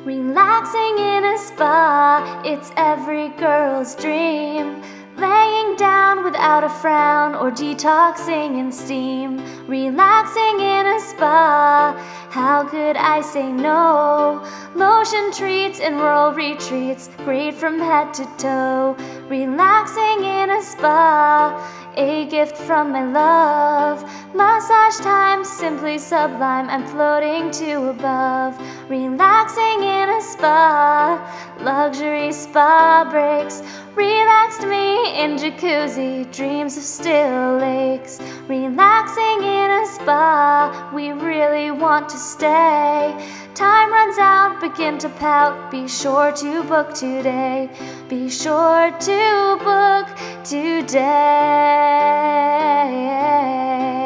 Relaxing in a spa, it's every girl's dream. Laying down without a frown or detoxing in steam. Relaxing in a spa, how could I say no? Lotion treats and rural retreats, great from head to toe. Relaxing in a spa, a gift from my love. Massage time, simply sublime, I'm floating to above. Relaxing in a spa, luxury spa breaks. Relaxed me in Jacuzzi, dreams of still lakes. Relaxing in a spa, we really want to stay. Time runs out, begin to pout, be sure to book today. Be sure to book today.